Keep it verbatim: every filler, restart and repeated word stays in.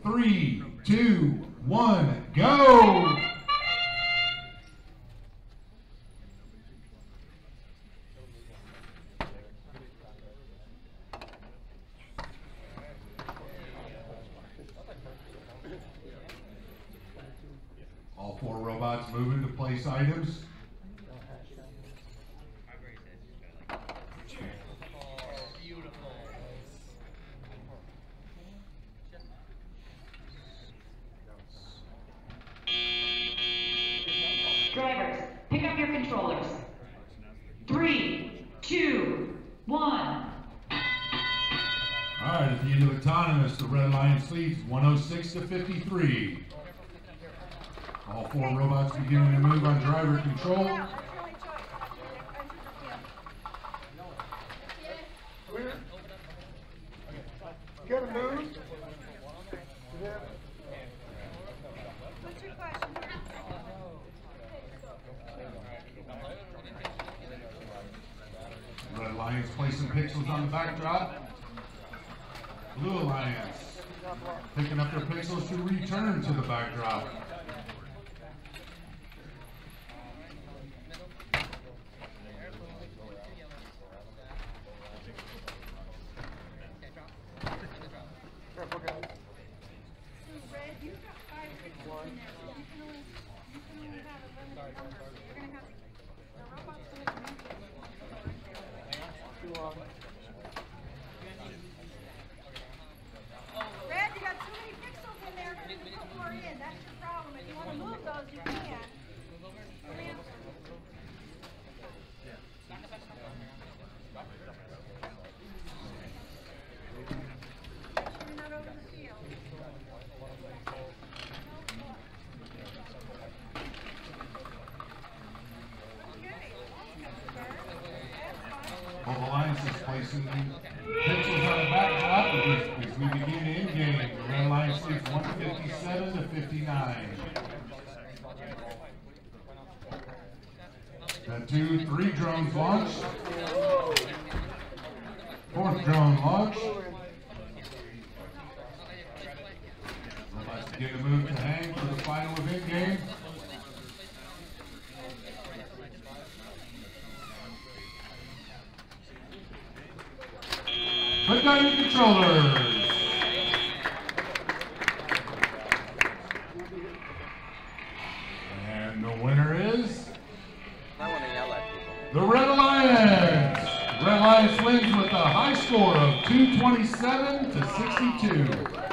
three, two, one, go! All four robots moving to place items. Drivers, pick up your controllers. Three, two, one. All right, at the end of autonomous, the Red Alliance leads one oh six to fifty-three. All four robots beginning to move on driver control. You gotta move. What's your question? Red Alliance placing pixels on the backdrop. Blue Alliance picking up their pixels to return to the backdrop. Careful, guys. So Red, you've got five pixels in there, so you can only, you can only have a limited number, so you're gonna have, the robot's gonna communicate with one right there. Too long. Red, you got too many pixels in there, you can put more in, that's your problem. If you wanna move those, you can. Come in. Turn that over the field. Both alliances placing pixels on the backdrop as, as we begin in-game. The Red Alliance leads one fifty-seven to fifty-nine. Got two, three drones launched. Fourth drone launched. Robots begin to move to hang for the final of in-game. Put down your controllers. And the winner is I want to yell at people. the Red Alliance. Red Alliance wins with a high score of two twenty-seven to sixty-two.